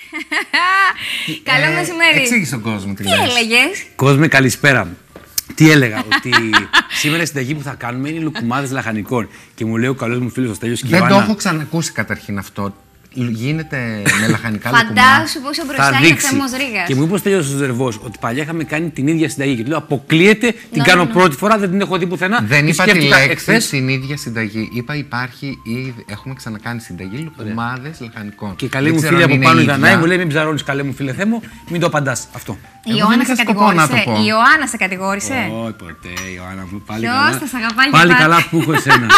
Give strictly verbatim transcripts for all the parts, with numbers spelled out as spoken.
Καλό Ε, μεσημέρι. Εξήγησε τον κόσμο τι Τι λες. έλεγες? Κόσμε, καλησπέρα. Τι έλεγα, ότι σήμερα η συνταγή που θα κάνουμε είναι λουκουμάδες λαχανικών. Και μου λέει ο καλός μου φίλος ο Στέλιος και η Δεν το Ιωάννα, έχω ξανακούσει καταρχήν αυτό. Γίνεται με λαχανικά λουκουμά. Φαντάσου πόσο θα μπροστά είναι ο δείξει. Θέμος Ρήγας. Και μου είπε ο Στέλιος ο Ζερβός ότι παλιά είχαμε κάνει την ίδια συνταγή. Και του λέω: αποκλείεται, την Ναι, κάνω ναι, ναι. πρώτη φορά, δεν την έχω δει πουθενά. Δεν Τη είπα τη σκέφτηκα λέξη εχθές. την ίδια συνταγή. Είπα υπάρχει ήδη. Έχουμε ξανακάνει συνταγή λουκουμάδες λαχανικών. Και καλή Δεν μου ξέρω φίλη αν από είναι πάνω η ίδια. Δανάη μου λέει: μην ψαρώνεις, καλέ μου φίλε Θέμο, μην το απαντάς. Αυτό. Η Εγώ Ιωάννα δεν σε είχα σκοπό να κατηγόρησε. το πω. Η Ιωάννα σε κατηγόρησε. Όχι, ποτέ, Ιωάννα μου, πάλι Ποιος καλά. θα σ' αγαπάει Πάλι για καλά πάντα. που έχω εσένα.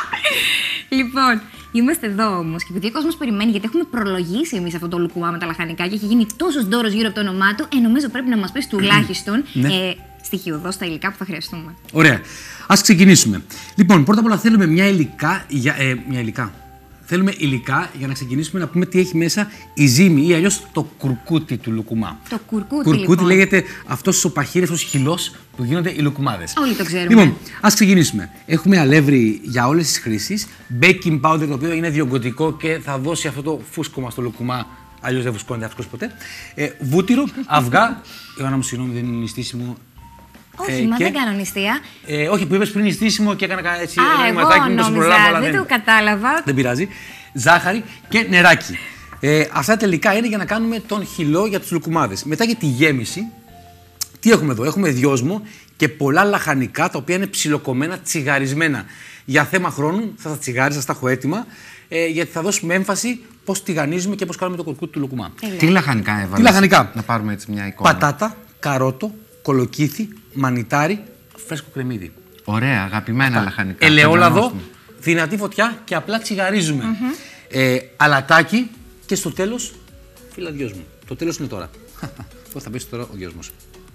Λοιπόν, είμαστε εδώ όμως και επειδή ο κόσμος περιμένει, γιατί έχουμε προλογίσει εμείς αυτό το λουκουμά με τα λαχανικά και έχει γίνει τόσο ντόρος γύρω από το όνομά του, ε, νομίζω πρέπει να μας πεις τουλάχιστον Ναι. ε, στοιχειοδός τα υλικά που θα χρειαστούμε. Ωραία. Ας ξεκινήσουμε. Λοιπόν, πρώτα απ' όλα θέλουμε μια υλικά. Για, ε, μια υλικά. Θέλουμε υλικά για να ξεκινήσουμε να πούμε τι έχει μέσα η ζύμη ή αλλιώς το κουρκούτι του λουκουμά. Το κουρκούτι, Κουρκούτι λοιπόν. λέγεται αυτός ο παχύρευτος χυλός που γίνονται οι λουκουμάδες. Όλοι το ξέρουμε. Λοιπόν, ας ξεκινήσουμε. Έχουμε αλεύρι για όλες τις χρήσεις. Baking powder, το οποίο είναι διογκωτικό και θα δώσει αυτό το φούσκωμα στο λουκουμά. Αλλιώς δεν φουσκώνεται αυτός ποτέ. Ε, βούτυρο, αυγά. Ιωάννα μου, συγγνώμη, δεν είναι νηστίσιμο. Όχι, Ε, μα και- δεν κάνω νηστεία. Ε, όχι, που είπες πριν νηστίσιμο και έκανα κα- έτσι Α, ένα εγώ ματάκι, μήπως νόμιζα, προλάβω, αλλά δεν δεν, το κατάλαβα. δεν πειράζει. Ζάχαρη και νεράκι. Ε, αυτά τελικά είναι για να κάνουμε τον χυλό για τους λουκουμάδες. Μετά για τη γέμιση, τι έχουμε εδώ? Έχουμε δυόσμο και πολλά λαχανικά τα οποία είναι ψιλοκομμένα, τσιγαρισμένα. Για θέμα χρόνου θα τα τσιγάριζα, θα τα έχω έτοιμα, ε, γιατί θα δώσουμε έμφαση πώς τηγανίζουμε και πώς κάνουμε το κουρκούτι του λουκουμά. Τι λαχανικά έβαλες? Τι λαχανικά? Να πάρουμε έτσι μια εικόνα. Πατάτα, καρότο, κολοκύθι, μανιτάρι, φρέσκο κρεμμύδι. Ωραία, αγαπημένα λαχανικά. Ελαιόλαδο, Φαντανόστιμο. δυνατή φωτιά και απλά τσιγαρίζουμε. Ε, αλατάκι και στο τέλος, φίλα δυο μου. Το τέλος είναι τώρα. Πώς θα πέσει τώρα ο δυος μου.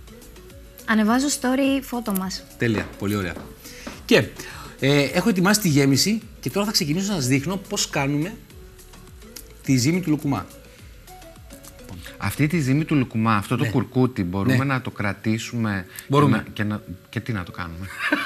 Ανεβάζω story φώτο μας. Τέλεια, πολύ ωραία. Και ε, έχω ετοιμάσει τη γέμιση και τώρα θα ξεκινήσω να σας δείχνω πώς κάνουμε τη ζύμη του λουκουμά. Αυτή τη ζύμη του λουκουμά, αυτό το Ναι. κουρκούτι, μπορούμε Ναι. να το κρατήσουμε. Μπορούμε. Και, να, και, να- και τι να το κάνουμε?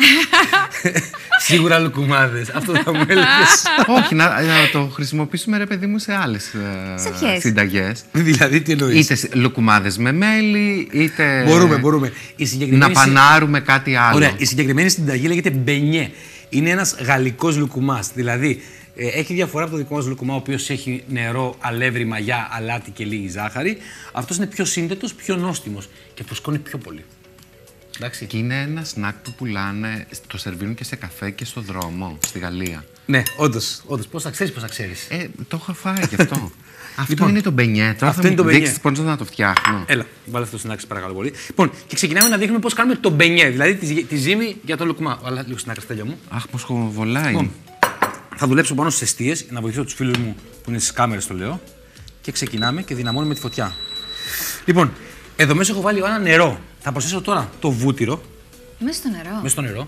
Σίγουρα λουκουμάδες, αυτό θα μου έλεγες. Όχι, να, να το χρησιμοποιήσουμε ρε παιδί μου σε άλλες Σε ποιες? συνταγές. Δηλαδή, τι εννοείς? Είτε σε- λουκουμάδες με μέλι, είτε. Μπορούμε, μπορούμε. Η Να συγκεκριμένη συ- πανάρουμε κάτι άλλο. Ωραία, η συγκεκριμένη συνταγή λέγεται μπενιέ. Είναι ένας γαλλικός λουκουμάς. Δηλαδή, ε, έχει διαφορά από το δικό μας λουκουμά, ο οποίος έχει νερό, αλεύρι, μαγιά, αλάτι και λίγη ζάχαρη. Αυτός είναι πιο σύνθετος, πιο νόστιμος και φουσκώνει πιο πολύ. Εντάξει. Και είναι ένα σνακ που πουλάνε, το σερβίρουν και σε καφέ και στο δρόμο, στη Γαλλία. Ναι, όντως. όντως. Πώς θα ξέρεις, πώς θα ξέρεις. Ε, το έχω φάει γι' αυτό. Αυτό Λοιπόν, είναι το μπενιέ. Τώρα αυτό θα είναι το μου μπενιέ. δείξεις πώς να το φτιάχνω. Έλα, βάλε αυτό στην άκρη, παρακαλώ πολύ. Λοιπόν, και ξεκινάμε να δείχνουμε πώς κάνουμε το μπενιέ, δηλαδή τη, τη ζύμη για το λουκουμά. Βάλε λίγο στην άκρη, Στέλιο μου. Αχ, πως χοβολάει. Λοιπόν, θα δουλέψω πάνω στις αιστείες για να βοηθήσω τους φίλους μου που είναι στις κάμερες, το λέω. Και ξεκινάμε και δυναμώνουμε τη φωτιά. Λοιπόν, εδώ μέσα έχω βάλει ένα νερό. Θα προσθέσω τώρα το βούτυρο Μέσα στο νερό. μέσα στο νερό.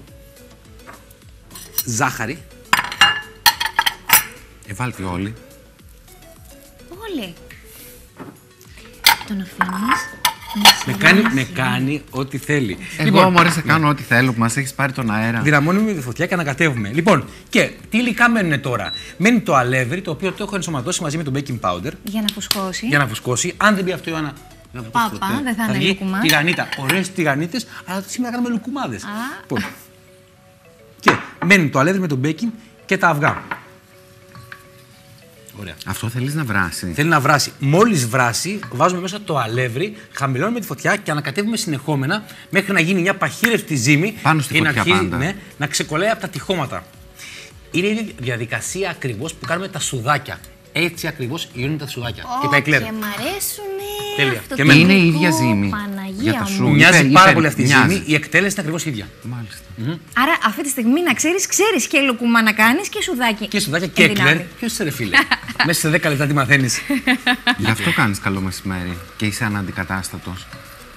Ζάχαρη. Ε, βάλτε όλοι. Όλοι. Τον αφήνεις. Με κάνει, με κάνει ό,τι θέλει. Εγώ Λοιπόν, μου αρέσει να κάνω ό,τι θέλω που μας έχεις πάρει τον αέρα. δυναμώνουμε τη φωτιά και ανακατεύουμε. Λοιπόν, και τι υλικά μένουν τώρα? Μένει το αλεύρι, το οποίο το έχω ενσωματώσει μαζί με το baking powder Για να φουσκώσει. για να φουσκώσει. Αν δεν πει αυτό, Ιωάννα. δεν θα το Πάπα, φουσκώσει ποτέ. δεν θα είναι βγει λουκουμά. τηγανίτα. Ωραίες τηγανίτες, αλλά σήμερα κάνουμε λουκουμάδες. Α. Λοιπόν. Και μένει το αλεύρι με το baking και τα αυγά. Ωραία. Αυτό θέλεις να βράσει. Θέλει να βράσει. Μόλις βράσει, βάζουμε μέσα το αλεύρι, χαμηλώνουμε τη φωτιά και ανακατεύουμε συνεχόμενα μέχρι να γίνει μια παχύρευτη ζύμη Πάνω στη και να φωτιά αρχίζει πάντα. ναι, να ξεκολλάει από τα τυχώματα. Είναι η διαδικασία ακριβώς που κάνουμε τα σουδάκια. Έτσι ακριβώς γίνονται τα σουδάκια. Και τα εκλέρ. Και μ' αρέσουνε. Τέλεια. Αυτό Και το εμένα. Είναι η γλυκό, ίδια ζύμη. Παναγία Για τα μου. σου. Μοιάζει Υπέρ- πάρα υπέρ- πολύ αυτή η μοιάζει. ζύμη. Η εκτέλεση είναι ακριβώς ίδια. Μάλιστα. Άρα αυτή τη στιγμή να ξέρεις, ξέρεις και λουκουμά να κάνεις και σουδάκι. Και σουδάκια και Εν δυνάμει. εκλέρ. Ποιος είσαι, ρε φίλε? Μέσα σε δέκα λεπτά τι μαθαίνεις. Γι' αυτό κάνεις καλό μεσημέρι και είσαι αναντικατάστατος.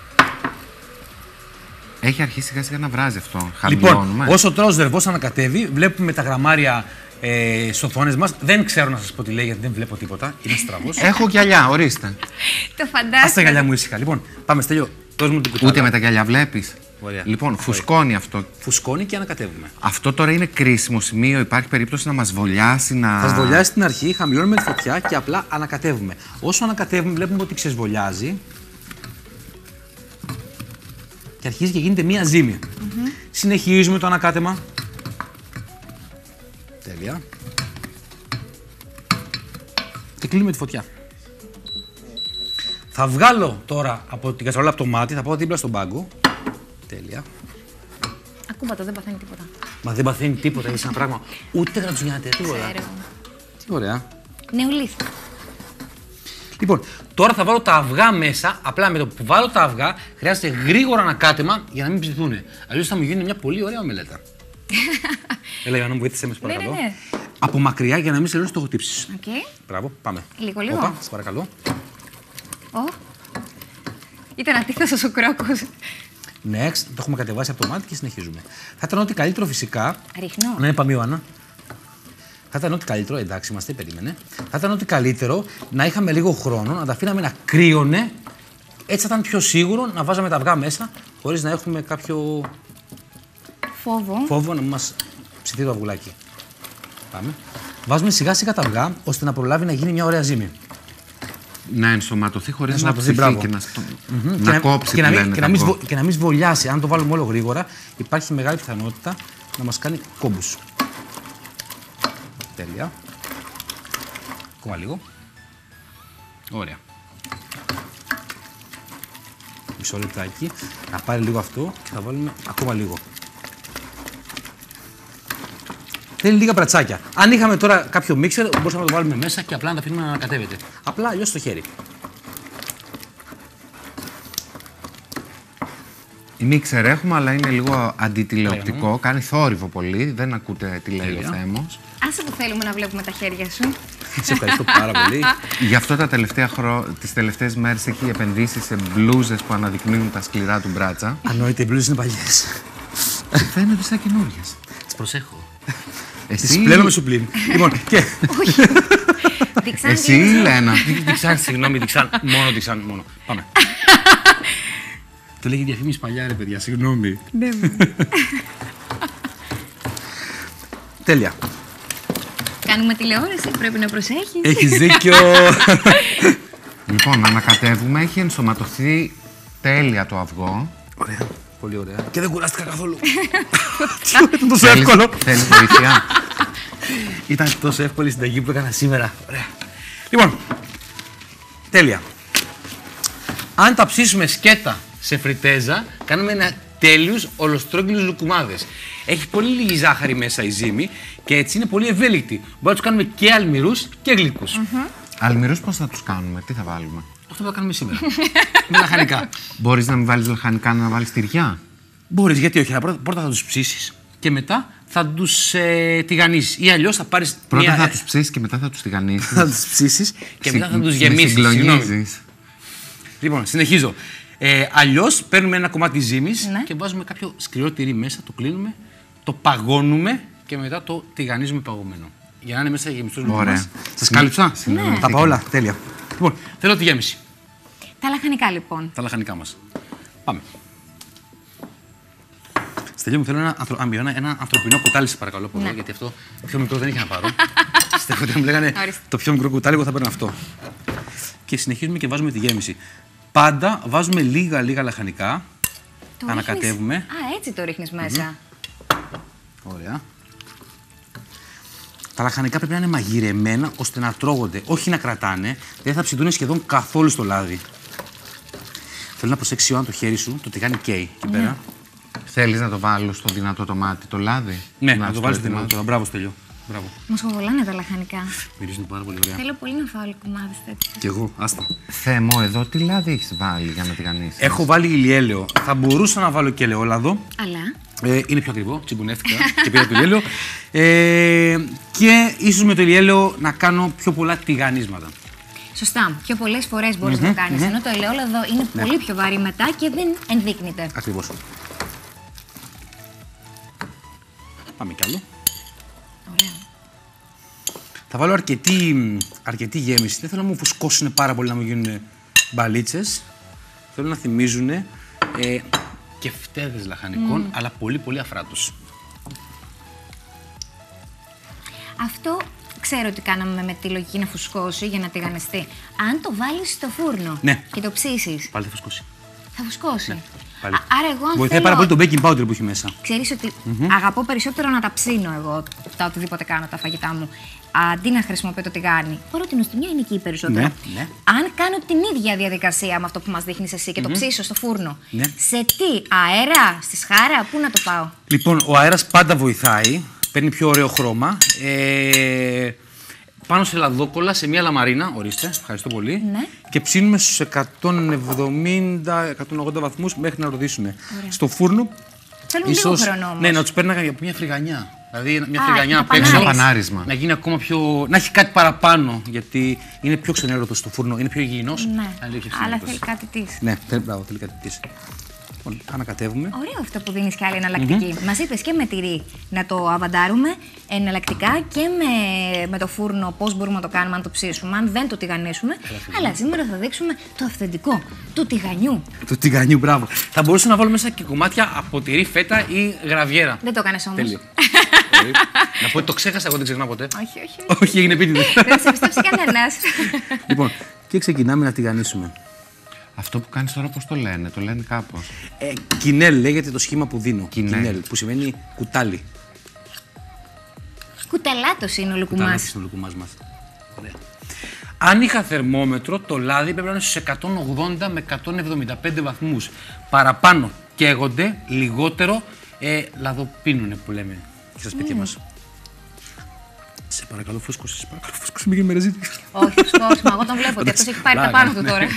Έχει αρχίσει σιγά σιγά να βράζει αυτό. Χαμηλώνουμε. Λοιπόν, όσο τώρα ο Ζερβός ανακατεύει, βλέπουμε τα γραμμάρια ε, στις οθόνες μας. Δεν ξέρω να σας πω τι λέει, γιατί δεν βλέπω τίποτα. Είναι στραβός. Έχω γυαλιά, ορίστε. Το Ας τα φαντάζομαι. γυαλιά μου ήσυχα. Λοιπόν, πάμε, Στέλιο. Δώσ' μου την κουτάλα. Ούτε με τα γυαλιά βλέπεις. Ωραία. Λοιπόν, φουσκώνει αυτό. Φουσκώνει και ανακατεύουμε. Αυτό τώρα είναι κρίσιμο σημείο. Υπάρχει περίπτωση να μας βολιάσει, να. Θα σβολιάσει στην αρχή, χαμηλώνουμε τη φωτιά και απλά ανακατεύουμε. Όσο ανακατεύουμε, βλέπουμε ότι ξεσβολιάζει και αρχίζει και γίνεται μία ζύμη. Mm-hmm. Συνεχίζουμε το ανακάτεμα. Τέλεια. Και κλείνουμε τη φωτιά. Θα βγάλω τώρα από την κατσαρόλα από το μάτι, θα πάω δίπλα στον πάγκο. Τέλεια. Ακούμπατο, δεν παθαίνει τίποτα. Μα δεν παθαίνει τίποτα, είναι ένα πράγμα. Ούτε γρατζουνιάται, τίποτα. Ξέρω. Τι ωραία. Νεολύθι. Λοιπόν, τώρα θα βάλω τα αυγά μέσα. Απλά με το που βάλω τα αυγά χρειάζεται γρήγορα ανακάτεμα για να μην ψηθούν. Αλλιώς θα μου γίνει μια πολύ ωραία ομελέτα. Έλεγα να μου βοήθησε με, παρακαλώ. Ναι, ναι, ναι. Από μακριά για να μην σε λέω το χτύψεις. Okay. Μπράβο, πάμε. Λίγο, λίγο. Όπα, σε παρακαλώ. Oh. Ήταν αντίθετος ο κρόκος. Next, το έχουμε κατεβάσει από το μάτι και συνεχίζουμε. Θα ήταν ό,τι καλύτερο φυσικά. Ρίχνω. Ναι, πάμε, Ιωάννα. Θα ήταν ό,τι καλύτερο, εντάξει, είμαστε, περίμενε. Θα ήταν ό,τι καλύτερο να είχαμε λίγο χρόνο, να τα αφήναμε να κρύωνε. Έτσι θα ήταν πιο σίγουρο να βάζαμε τα αυγά μέσα, χωρίς να έχουμε κάποιο Φόβο. φόβο να μας ψηθεί το αυγουλάκι. Πάμε. Βάζουμε σιγά σιγά τα αυγά, ώστε να προλάβει να γίνει μια ωραία ζύμη. Να ενσωματωθεί χωρίς Να να ενσωματωθεί, ψηθεί μπράβο. και να, στο... Mm-hmm. να και κόψει. και, να, λένε, μην, και, τα να μην, αυγό. σβο- και να μην σβολιάσει. Αν το βάλουμε όλο γρήγορα, υπάρχει μεγάλη πιθανότητα να μας κάνει κόμπους. Τέλεια. Ακόμα λίγο. Ωραία. Μισό λεπτάκι. Να πάρει λίγο αυτό και θα βάλουμε ακόμα λίγο. Θέλει λίγα μπρατσάκια. Αν είχαμε τώρα κάποιο μίξερ, μπορούσαμε να το βάλουμε μέσα και απλά να τα αφήνουμε να ανακατεύεται. Απλά αλλιώς στο χέρι. Η μίξερ έχουμε, αλλά είναι λίγο αντιτηλεοπτικό. Κάνει θόρυβο πολύ. Δεν ακούτε τι λέει ο Τέλεια. Θέμος. Άσε που θέλουμε να βλέπουμε τα χέρια σου. Σε ευχαριστώ πάρα πολύ. Γι' αυτό τα τελευταία χρο... τις τελευταίες μέρες έχει επενδύσει σε μπλούζες που αναδεικνύουν τα σκληρά του μπράτσα. Ανόητε, οι μπλούζες είναι παλιές. Φαίνονται σαν καινούριες. Τις προσέχω. Εσύ, Τις πλένω με σουπλίν. Λοιπόν, και... Διξάν, Εσύ τι είναι? Λένα. Διξάν, συγγνώμη, Διξάν. Μόνο Διξάν, μόνο. Πάμε. Το λέγει διαφήμιση παλιά, ρε παιδιά, συγγνώμη. Ναι, Τέλεια. κάνουμε τηλεόραση, πρέπει να προσέχεις. Έχεις δίκιο. Λοιπόν, ανακατεύουμε. Έχει ενσωματωθεί τέλεια το αυγό. Ωραία. Πολύ ωραία. Και δεν κουράστηκα καθόλου. Ήταν τόσο Θέλεις- εύκολο. Θέλεις βοήθεια. Ήταν τόσο εύκολη η συνταγή που έκανα σήμερα. Ωραία. Λοιπόν, τέλεια. Αν τα ψήσουμε σκέτα σε φριτέζα, κάνουμε ένα τέλειους ολοστρόγγυλους λουκουμάδες. Έχει πολύ λίγη ζάχαρη μέσα η ζύμη και έτσι είναι πολύ ευέλικτη. Μπορούμε να τους κάνουμε και αλμυρούς και γλυκούς. Αλμυρούς πώς θα τους κάνουμε, τι θα βάλουμε. Αυτό θα κάνουμε σήμερα. Με λαχανικά. Μπορείς να μην βάλεις λαχανικά, να βάλεις τυριά. Μπορείς, γιατί όχι. Αλλά πρώτα, πρώτα θα τους ψήσεις και μετά θα τους ε, τηγανίσεις. Ή αλλιώς θα πάρεις. Πρώτα μια, θα τους ψήσεις και μετά θα τους τηγανίσεις. θα τους ψήσεις και μετά θα Συ- τους με γεμίσεις. Συγγνώμη. συγκλονίζεις. Λοιπόν, συνεχίζω. Ε, αλλιώς παίρνουμε ένα κομμάτι ζύμης Ναι. και βάζουμε κάποιο σκληρό τυρί μέσα, το κλείνουμε, το παγώνουμε και μετά το τηγανίζουμε παγωμένο. Για να είναι μέσα γεμιστός Ωραία. μας. Σας κάλυψα. Ναι. Τα πάω όλα. Τέλεια. Λοιπόν, θέλω τη γέμιση. Τα λαχανικά λοιπόν. Τα λαχανικά μας. Πάμε. Στέλιο μου, θέλω ένα, ανθρω... Αμπιώνα, ένα ανθρωπινό κουτάλι, σε παρακαλώ πολύ, Ναι. γιατί αυτό το πιο μικρό δεν είχε να πάρω. Στέλιο, μου λέγανε Ορίστε. το πιο μικρό κουτάλι, εγώ θα παίρνω αυτό. Και συνεχίζουμε και βάζουμε τη γέμιση. Πάντα βάζουμε λίγα λίγα λαχανικά. Το Ανακατεύουμε. ρίχνεις- Α, έτσι το ρίχνεις μέσα. Ωραία. Τα λαχανικά πρέπει να είναι μαγειρεμένα ώστε να τρώγονται, όχι να κρατάνε, δεν θα ψητούν σχεδόν καθόλου στο λάδι. Θέλω να προσέξει αν το χέρι σου, το τηγάνι καίει εκεί πέρα. Θέλεις να το βάλω στο δυνατό το μάτι, το λάδι. Ναι, να, το στο βάλει στην ετοιμάσω. Ελλάδα. Μπράβο, Στέλιο. Μπράβο. Μου σχοβολάνε τα λαχανικά. Μυρίζουν πάρα πολύ ωραία. Θέλω πολύ να φάω λουκουμάδες τέτοια. Κι εγώ, άστα. Θέμο, εδώ τι λάδι έχεις βάλει για να τηγανίσεις. Έχω βάλει ηλιέλαιο. Θα μπορούσα να βάλω και ελαιόλαδο. Αλλά. Ε, είναι πιο ακριβό. Τσιγκουνεύτηκα και πήρα το ηλιέλαιο. Ε, και ίσως με το ηλιέλαιο να κάνω πιο πολλά τηγανίσματα. Σωστά. Πιο πολλές φορές μπορείς να το κάνεις. Ενώ το ελαιόλαδο είναι πολύ πιο βαρύ μετά και δεν ενδείκνυται. Ακριβώς. Πάμε κι άλλο. Ωραία. Θα βάλω αρκετή, αρκετή γέμιση. Δεν θέλω να μου φουσκώσουν πάρα πολύ, να μου γίνουν μπαλίτσες. Θέλω να θυμίζουν ε, και φτέδες λαχανικών, mm. αλλά πολύ πολύ αφράτους. Αυτό ξέρω ότι κάναμε με τη λογική να φουσκώσει για να τηγανιστεί. Αν το βάλεις στο φούρνο ναι. και το ψήσεις. Πάλι θα φουσκώσει. Θα φουσκώσει. Ναι, Α, άρα εγώ αν βοηθάει θέλω... πάρα πολύ το baking powder που έχει μέσα. Ξέρεις ότι mm-hmm. αγαπώ περισσότερο να τα ψήνω εγώ τα οτιδήποτε κάνω, τα φαγητά μου. Αντί να χρησιμοποιώ το τηγάνι. Παρότι η νοστιμιά είναι εκεί περισσότερο. Ναι, ναι. Αν κάνω την ίδια διαδικασία με αυτό που μας δείχνεις εσύ και mm-hmm. το ψήσω στο φούρνο. Ναι. Σε τι, αέρα, στη σχάρα, πού να το πάω? Λοιπόν, ο αέρας πάντα βοηθάει. Παίρνει πιο ωραίο χρώμα. Ε, πάνω σε λαδόκολλα, σε μια λαμαρίνα, ορίστε, ευχαριστώ πολύ. Ναι. Και ψήνουμε στους εκατόν εβδομήντα με εκατόν ογδόντα βαθμούς μέχρι να ροδίσουν. Στο φούρνο. Θέλουν λίγο χρόνο όμως. Ναι, να τους παίρναγα από μια φρυγανιά. Δηλαδή μια Α, φρυγανιά απ' έξω. Πανάρισμα. Να γίνει ακόμα πιο. Να έχει κάτι παραπάνω. Γιατί είναι πιο ξενέρωτο στο φούρνο, είναι πιο υγιεινός. Ναι, αλλά θέλει κάτι της. Ναι, θέλει, μπράβο, θέλει κάτι της. Λοιπόν, ανακατεύουμε. Ωραίο αυτό που δίνεις και άλλη εναλλακτική. Mm-hmm. Μας είπες και με τυρί να το αβαντάρουμε εναλλακτικά και με, με το φούρνο πώς μπορούμε να το κάνουμε αν το ψήσουμε, αν δεν το τηγανίσουμε. Αλλά σήμερα θα δείξουμε το αυθεντικό του τηγανιού. Του τηγανιού, μπράβο. Θα μπορούσαμε να βάλουμε μέσα και κομμάτια από τυρί, φέτα ή γραβιέρα. Δεν το έκανες όμως. Τέλειο. Να πω ότι το ξέχασα, εγώ δεν ξεχνάω ποτέ. Όχι, όχι. Όχι, έγινε επίτηδε. Δεν σε πιστέψει κανένας. Λοιπόν, και ξεκινάμε να τηγανίσουμε. Αυτό που κάνεις τώρα πώς το λένε, το λένε κάπως. Ε, κινέλ λέγεται το σχήμα που δίνω. Κινέλ. Κινέλ, που σημαίνει κουτάλι. Κουτελάτος είναι ο λουκουμάς. Κουταλάτος είναι ο λουκουμάς μας. Ωραία. Αν είχα θερμόμετρο, το λάδι πρέπει να είναι στους εκατόν ογδόντα με εκατόν εβδομήντα πέντε βαθμούς. Παραπάνω καίγονται, λιγότερο ε, λαδοπίνουνε που λέμε και στα σπίτια mm. μας. Σε παρακαλώ, φούσκωσε, σε παρακαλώ, φούσκωσε, μην γίνει με ρεζίτη. Όχι, φούσκωσε, εγώ τον βλέπω ότι αυτός έχει πάρει τα πάνω του τώρα.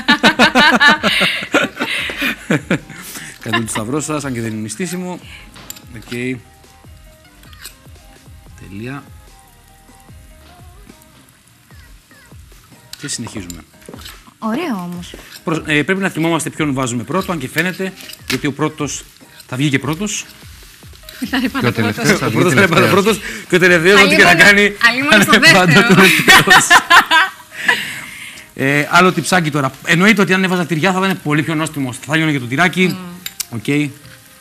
Κάντε το σταυρό σας, αν και δεν είναι μυστήσιμο. Οκ. Okay. Τελεία. Και συνεχίζουμε. Ωραίο όμως. Προ, ε, πρέπει να θυμόμαστε ποιον βάζουμε πρώτο, αν και φαίνεται, γιατί ο πρώτος θα βγει και πρώτος. Και ο τελευταίος θα βγει πρώτος θα πάντα πρώτος και ο τελευταίος ό,τι και να κάνει. Αλλήμον στο δεύτερο. ε, άλλο τυψάκι τώρα. Εννοείται ότι αν έβαζα τυριά θα ήταν πολύ πιο νόστιμο. Θα λιώνε και το τυράκι. Οκ. Mm. Okay.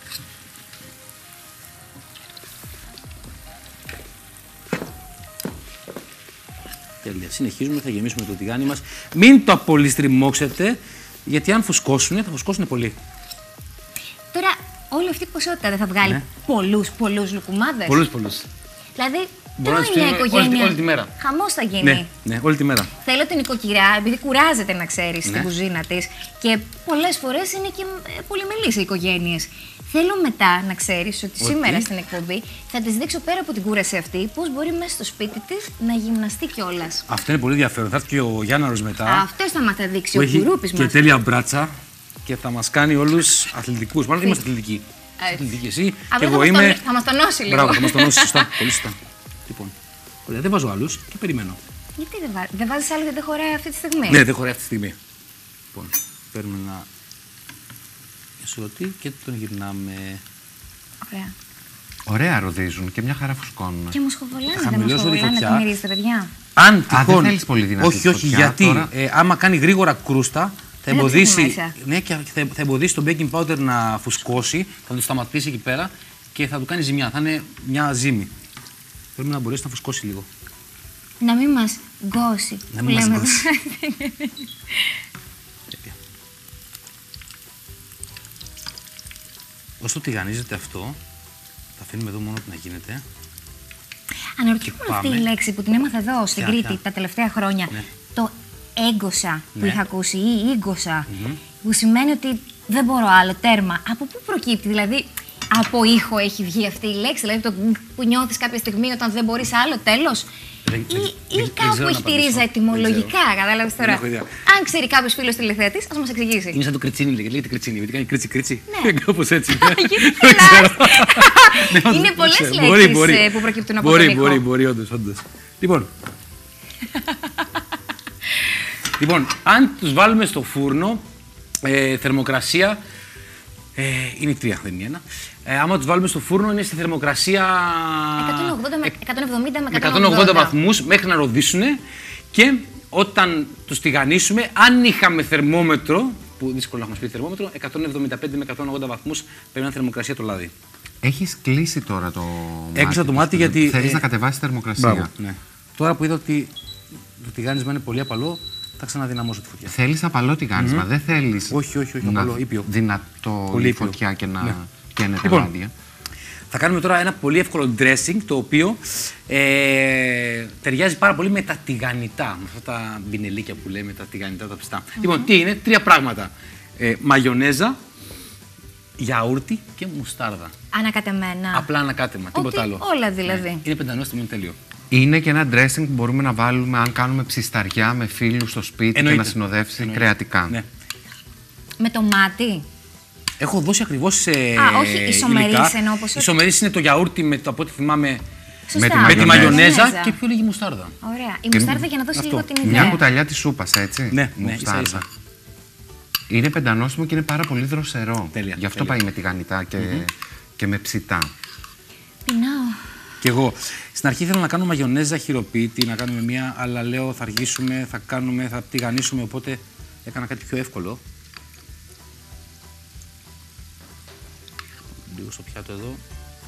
Τέλεια. Συνεχίζουμε, θα γεμίσουμε το τηγάνι μας. Μην το απολυστριμώξετε, γιατί αν φουσκώσουν, θα φουσκώσουν πολύ. Τώρα, όλη αυτή η ποσότητα δεν θα βγάλει ναι. πολλούς, πολλούς λουκουμάδες. Πολλούς, πολλούς. Δηλαδή, μπορώ τρώει μια οικογένεια. Όλη, όλη τη μέρα. Χαμός θα γίνει. Ναι, ναι, όλη τη μέρα. Θέλω την νοικοκυρά, επειδή κουράζεται να ξέρει ναι. στην κουζίνα της και πολλές φορές είναι και πολυμελείς οι οικογένειες. Θέλω μετά να ξέρεις ότι, ότι σήμερα στην εκπομπή θα της δείξω πέρα από την κούραση αυτή πώς μπορεί μέσα στο σπίτι της να γυμναστεί κιόλας. Αυτό είναι πολύ ενδιαφέρον. Θα έρθει και ο Γιάνναρος μετά. Αυτός θα μας τα δείξει, ο κουρούπης μας. Και τέλεια μπράτσα και θα μας κάνει όλους αθλητικούς. Μάλλον είμαστε αθλητικοί. Αθλητική εσύ και εγώ είμαι. Θα μας τονώσει λίγο. Μπράβο, θα μας τονώσει. Σωστά. Πολύ σωστά. Λοιπόν, ωραία, δεν βάζω άλλους και περιμένω. Γιατί δεν, βά... δεν βάζεις άλλο γιατί δεν χωράει αυτή τη στιγμή. Ναι, δεν χωράει αυτή τη στιγμή. Λοιπόν, παίρνουμε ένα ισορωτή και τον γυρνάμε. Ωραία. Ωραία ροδίζουν και μια χαρά φουσκώνουν. Και μοσχοβολάνε, δεν μοσχοβολάνε, το μυρίζετε, παιδιά. Αν τυχόν. Α, δεν θέλεις πολύ δυνατή όχι, όχι, φωτιά, γιατί ε, άμα κάνει γρήγορα κρούστα, θα εμποδίσει, ναι, και θα, θα εμποδίσει τον baking powder να φουσκώσει, θα το σταματήσει εκεί πέρα και θα του κάνει ζημιά. Θα είναι μια ζύμη. Πρέπει να μπορέσει να φουσκώσει λίγο. Να μην μας γκώσει. Να μην μας γκώσει. Όσο τηγανίζεται αυτό, θα αφήνουμε εδώ μόνο να γίνεται. Αναρωτιόμουν αυτή η λέξη που την έμαθα εδώ στην Κρήτη yeah, yeah. τα τελευταία χρόνια. Ναι. Το έγκωσα που ναι. είχα ακούσει ή ίγκωσα, mm-hmm. που σημαίνει ότι δεν μπορώ άλλο, τέρμα. Από πού προκύπτει, δηλαδή από ήχο έχει βγει αυτή η λέξη, δηλαδή το που νιώθεις κάποια στιγμή όταν δεν μπορείς άλλο, τέλος. Δεν, ή δεν, ή δεν, κάπου δεν έχει τη ρίζα ετυμολογικά, κατάλαβες τώρα. Αν ξέρει κάποιος φίλος τηλεθεατής, ας μας εξηγήσει. Είναι σαν το κριτσίνι, λέγεται κριτσίνι, γιατί κάνει κρίτσι κρίτσι. Ναι. Κάπως έτσι. Είναι πολλές λέξεις που προκύπτουν από τον ήχο. Μπορεί, μπορεί, μπορεί, όντως, όντως. Λοιπόν, λοιπόν, αν τους βάλουμε στο φούρνο, ε, θερμοκρασία, ε, είναι τρία, δεν είναι ένα. Ε, άμα τους βάλουμε στο φούρνο είναι στη θερμοκρασία εκατόν εβδομήντα με εκατόν ογδόντα βαθμούς μέχρι να ροδίσουν και όταν τους τηγανίσουμε, αν είχαμε θερμόμετρο, που δύσκολο να έχουμε σπίτι θερμόμετρο, εκατόν εβδομήντα πέντε με εκατόν ογδόντα βαθμούς περιμένει θερμοκρασία το λάδι. Έχεις κλείσει τώρα το Έκλεισα μάτι. το μάτι γιατί. Θέλεις ε, να κατεβάσεις θερμοκρασία. Μπράβο, ναι. Τώρα που είδα ότι το τηγάνισμα είναι πολύ απαλό, θα ξαναδυναμώσω τη φωτιά. Θέλεις απαλό τηγάνισμα, mm-hmm. δεν θέλεις. Όχι, όχι, όχι, να απαλό, ήπιο. Δυνατό Πολύ η ήπιο. φωτιά και να Ναι. καίνεται Λοιπόν, λάδια. θα κάνουμε τώρα ένα πολύ εύκολο dressing, το οποίο ε, ταιριάζει πάρα πολύ με τα τηγανιτά. Με αυτά τα μπινελίκια που λέμε, τα τηγανιτά, τα πιστά. Mm-hmm. Λοιπόν, τι είναι, τρία πράγματα. Ε, μαγιονέζα, γιαούρτι και μουστάρδα. Ανακατεμένα. Απλά ανακάτεμα, τίποτα Ότι άλλο. όλα δηλαδή. Ναι. Είναι πεντανόστιμο, είναι τέλειο. Είναι και ένα dressing που μπορούμε να βάλουμε αν κάνουμε ψισταριά με φίλους στο σπίτι. Εννοείται. Και να συνοδεύσει Εννοείται. κρεατικά. Ναι. Με το μάτι. Έχω δώσει ακριβώς σε. Α, όχι, ισομερείς εννοώ, όπως όχι. Ισομερείς είναι το γιαούρτι με το από ό,τι θυμάμαι. Σωστά. Με Με τη μαγιονέζα. μαγιονέζα και πιο λίγη μουστάρδα. Ωραία. Η Και μουστάρδα για να δώσει αυτό. λίγο την ιδέα. Μια κουταλιά της σούπας, έτσι. Ναι, ναι, Μουστάρδα. ίσα-ίσα. Είναι πεντανόστιμο και είναι πάρα πολύ δροσερό. Τέλεια, Γι' αυτό τέλεια. πάει με τηγανιτά και, mm-hmm. και με ψητά. Πεινάω. Κι εγώ. Στην αρχή ήθελα να κάνω μαγιονέζα χειροποίητη, να κάνουμε μία, αλλά λέω θα αργήσουμε, θα κάνουμε, θα τηγανίσουμε, οπότε έκανα κάτι πιο εύκολο. Λίγο στο πιάτο εδώ.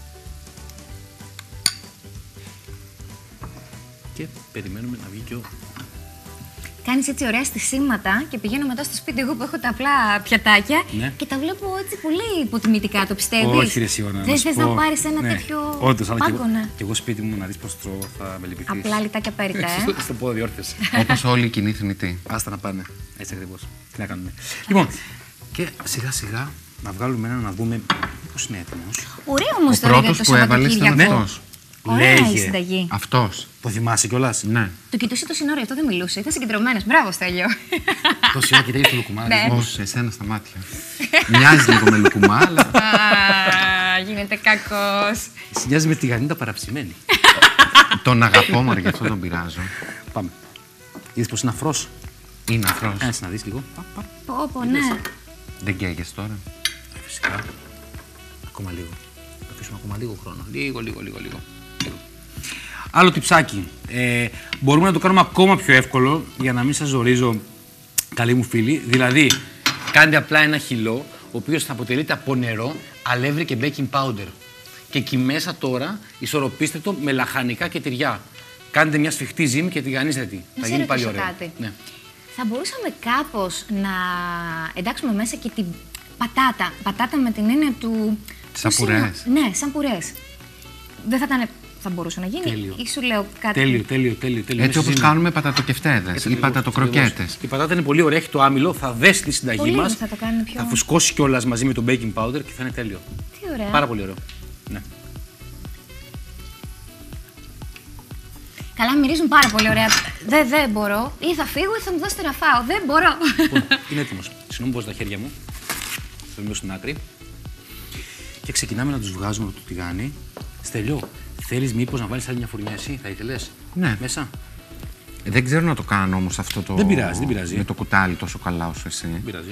Και περιμένουμε να βγει και ο... Κάνεις έτσι ωραία στισίματα και πηγαίνω μετά στο σπίτι εγώ που έχω τα απλά πιατάκια Ναι. και τα βλέπω έτσι πολύ υποτιμητικά, το πιστεύεις? Όχι, ρε Σιώνα, Δεν σου θες πω. να πάρεις ένα Ναι. τέτοιο Όντως, αλλά κι εγώ, πάγκονα? κι εγώ σπίτι μου να δεις πώς τρώω θα με λυπηθείς. Απλά λιτάκια πέριτα, ε. Στο- Στο πόδι όρθιος. Όπως όλοι οι κοινοί θνητοί. Άστα να πάνε. Έτσι ακριβώς. Τι να κάνουμε. Λοιπόν, και σιγά σιγά να βγάλουμε ένα να δούμε πώς είναι έτοιμος. Ωραία όμως Ο τώρα για πρώτος το που έβαλες ήταν Σαββατοκύριακο. αυτός. Ωραία η Λέγε. συνταγή. Αυτός. Το θυμάσαι κιόλας. Ναι. Το κοιτούσε το συνόριο, αυτό δεν μιλούσε. Ήταν συγκεντρωμένος. Μπράβο, Στέλιο. Τόση ώρα κοιτάει το λουκουμάδι. Ναι. Όχι, εσένα στα μάτια. Μοιάζει λίγο με λουκουμά, αλλά. Α, γίνεται κακός. Συνδυάζει με τη γανίτα παραψημένη. Τον αγαπώ, μα γι' αυτό τον πειράζω. Πάμε. Είδες πως είναι αφρός. Είναι αφρός. Κάτσε να δεις λίγο. Πα, πα. Πω, πω, ναι. Δεν καίγεσαι τώρα. Ε, Φυσικά. Ακόμα λίγο. Θα αφήσουμε ακόμα λίγο χρόνο. Λίγο, λίγο, λίγο, λίγο. λίγο. Άλλο τυψάκι. Ε, μπορούμε να το κάνουμε ακόμα πιο εύκολο για να μην σας ζορίζω, καλοί μου φίλοι. Δηλαδή, κάντε απλά ένα χυλό, ο οποίος θα αποτελείται από νερό, αλεύρι και baking powder. Και εκεί μέσα τώρα ισορροπήστε το με λαχανικά και τυριά. Κάντε μια σφιχτή ζύμη και τηγανίστε τη. Να Θα σε γίνει πάλι ρωτήσω ωραίο. κάτι. Ναι. Θα μπορούσαμε κάπως να εντάξουμε μέσα και την πατάτα. Πατάτα με την έννοια του. Σαν πώς είναι? πουρές. Ναι, σαν πουρές. Δεν θα ήταν. Θα μπορούσε να γίνει. Τέλειο. Ή σου λέω κάτι. Τέλειο, τέλειο, τέλειο. τέλειο. Έτσι Με όπως ζύμη. κάνουμε πατατοκεφτέδες Έτσι ή ακριβώς, πατατοκροκέτες. ακριβώς. Η πατάτα είναι πολύ ωραία, έχει το άμυλο, θα δέσει τη συνταγή Πολύ μας. θα το κάνει πιο- Θα φουσκώσει κιόλας μαζί με το baking powder και θα είναι τέλειο. Τι ωραία. Πάρα πολύ ωραίο. Ναι. Καλά, μυρίζουν πάρα πολύ ωραία. Δεν δεν μπορώ. Ή θα φύγω ή θα μου δώσετε να φάω. Δεν μπορώ. Λοιπόν, είναι έτοιμος. Συγγνώμη που βάζω τα χέρια μου. Το μείνω στην άκρη. Και ξεκινάμε να τους βγάζουμε από το τηγάνι. Στέλιο, θέλεις μήπως να βάλεις άλλη μια φουρνιά εσύ, θα ήθελες? Ναι. Μέσα. Ε, Δεν ξέρω να το κάνω όμως αυτό το. Δεν πειράζει, δεν πειράζει. Με το κουτάλι τόσο καλά όσο εσύ. Δεν πειράζει.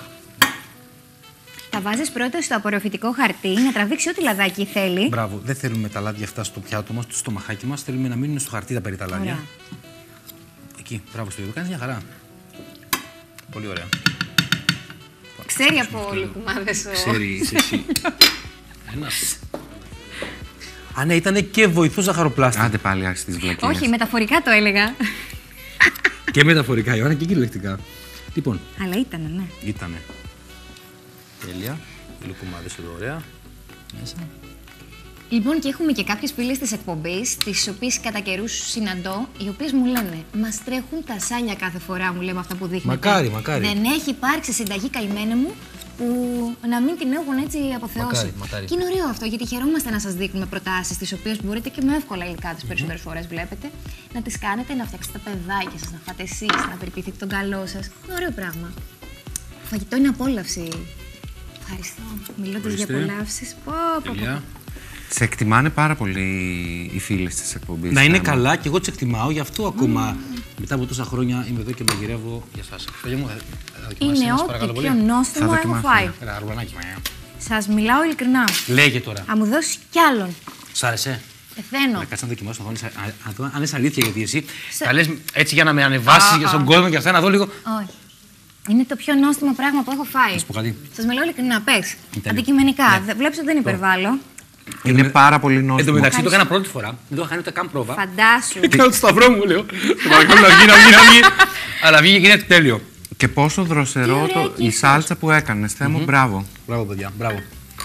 Τα βάζεις πρώτα στο απορροφητικό χαρτί να τραβήξει ό,τι λαδάκι θέλει. Μπράβο, δεν θέλουμε τα λάδια αυτά στο πιάτο μας, στο στομαχάκι μας. Θέλουμε να μείνουν στο χαρτί τα περί τα λάδια. Ωραία. Εκεί, μπράβο, Στέλιο, το κάνεις μια χαρά. Πολύ ωραία. Ξέρει από λουκουμάδες ο. Ξέρει, είσαι εσύ. Ένας. Α, ναι, ήταν και βοηθός ζαχαροπλάστη. Άντε πάλι άρχισε τις βλακίες. Όχι, μεταφορικά το έλεγα. Και μεταφορικά, Ιωάννα, και κυριολεκτικά. Λοιπόν, Αλλά ήταν, ναι. ήτανε. Τέλεια. Οι λουκουμάδες εδώ, ωραία. Μέσα. Λοιπόν, και έχουμε και κάποιες φίλες της εκπομπής, τις οποίες κατά καιρούς συναντώ, οι οποίες μου λένε «Μας τρέχουν τα σάλια κάθε φορά», μου λέμε αυτά που δείχνετε. Μακάρι, μακάρι. Δεν έχει υπάρξει συνταγή, καημένα μου, που να μην την έχουν έτσι αποθεώσει. Μακάρι, μακάρι. Και είναι ωραίο αυτό, γιατί χαιρόμαστε να σας δίνουμε προτάσεις, τις οποίες μπορείτε και με εύκολα υλικά τις περισσότερες φορές βλέπετε, να τις κάνετε, να φτιάξετε τα παιδάκια σας, να φάτε εσείς, να περιποιηθείτε τον καλό σας. Είναι ωραίο πράγμα. Το φαγητό είναι απόλαυση. Ευχαριστώ. Μιλώντας για Ορίστε. απολαύσεις. Πω, πω, πω. Τέλεια. Σε εκτιμάνε πάρα πολύ οι φίλες της εκπομπής. Να είναι Έμα. καλά και εγώ τις εκτιμάω, γι' αυτό ακόμα μετά από τόσα χρόνια είμαι εδώ και μαγειρεύω για σας. Φίλια μου, θα- θα δοκιμάσεις Είναι ένας, ό,τι παρακαλώ πιο πολύ. νόστιμο Θα έχω δοκιμάσω. φάει. Έλα, ρουλανάκι μου, ε. Σας μιλάω ειλικρινά. Λέγε τώρα. Θα μου δώσει κι άλλον. Σ' άρεσε? Πεθαίνω. Να κάτσε να δοκιμάσω, να δω αν είναι- να δω αν είναι αλήθεια, γιατί εσύ Σε- τα λες έτσι για να με ανεβάσεις Α, για στον α. κόσμο και αυτά, να δω λίγο. Όχι. Είναι το πιο νόστιμο πράγμα που έχω φάει. Να σου πω κάτι. Σας μιλάω ειλικρινά, πες. Τέλειο. Αντικειμενικά. Ναι. Βλέπεις ότι δεν υπερβάλλω. Είναι πάρα πολύ Εν τω νόστιμο. μεταξύ το έκανα πρώτη φορά. Δεν το είχα κάνει ούτε καν πρόβα. Φαντάσου. Έκανα το σταυρό μου, λέω. Το παρακαλώ να βγει, να βγει, να βγει. Αλλά βγήκε και είναι τέλειο. Και πόσο δροσερό Τι το, ωραία η κύφος. σάλτσα που έκανες. Θεέ μου, μπράβο. Μπράβο, παιδιά, μπράβο.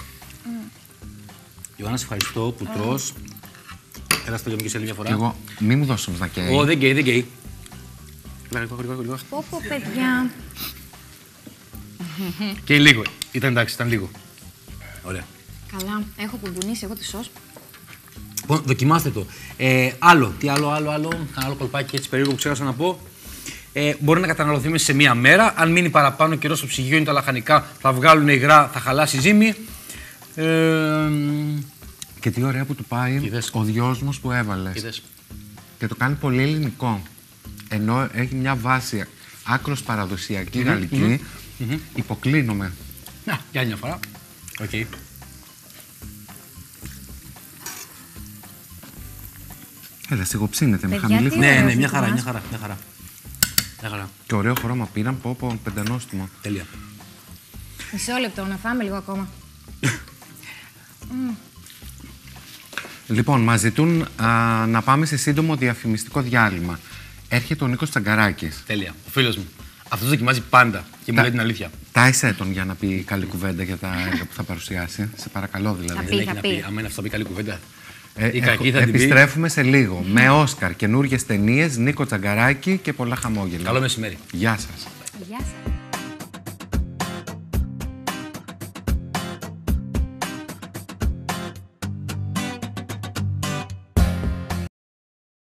Ιωάννα, σε ευχαριστώ που τρως. Έλα στο γιομική σε άλλη μια φορά. Και εγώ, μη μου δώσω να καίει. Ω, δεν καίει, δεν καίει. Γρήγορα, γρήγορα, γρήγορα. Πω πω, παιδιά. Και λίγο. Ήταν εντάξει, ήταν λίγο. Ωραία. Καλά, έχω κουμπουνίσει εγώ τη σως. Λοιπόν, δοκιμάστε το. Ε, άλλο, τι άλλο, άλλο, άλλο. Ένα άλλο κολπάκι έτσι περίεργο που ξέχασα να πω. Ε, μπορεί να καταναλωθεί μέσα σε μία μέρα. Αν μείνει παραπάνω καιρό στο ψυγείο, είναι τα λαχανικά, θα βγάλουν υγρά, θα χαλάσει η ζύμη. Ε, Και τι ωραία που του πάει Είδες. ο δυόσμος που έβαλες. είδες. Και το κάνει πολύ ελληνικό. Ενώ έχει μια βάση άκρος παραδοσιακή γαλλική, υποκλίνομαι. Να, για άλλη μια φορά. Οκ. Okay. Έλα, σιγοψύνεται με Παιδιά, χαμηλή τι φωτιά. Ναι, ωραίος ναι, μια δοκιμάς. χαρά, μια χαρά, μια χαρά. Μια χαρά. Και ωραίο χρώμα πήραν, πω πω, πεντανόστιμο. Τέλεια. Μισό λεπτό, να φάμε λίγο ακόμα. Λοιπόν, μας ζητούν α, να πάμε σε σύντομο διαφημιστικό διάλειμμα. Έρχεται ο Νίκος Τσαγκαράκης. Τέλεια. Ο φίλος μου. Αυτό δοκιμάζει πάντα και μου Τα- λέει την αλήθεια. Τάισε τον για να πει καλή κουβέντα για τα έργα που θα παρουσιάσει. Σε παρακαλώ δηλαδή. Θα πει. Δεν έχει να πει. πει. Αν είναι αυτό πει καλή κουβέντα. Ε, Η έχω- κακή θα την πει. επιστρέφουμε σε λίγο. Με Όσκαρ, καινούργιες ταινίες, Νίκο Τσαγκαράκη και πολλά χαμόγελα. Καλό μεσημέρι. Γεια σας. Γεια σας.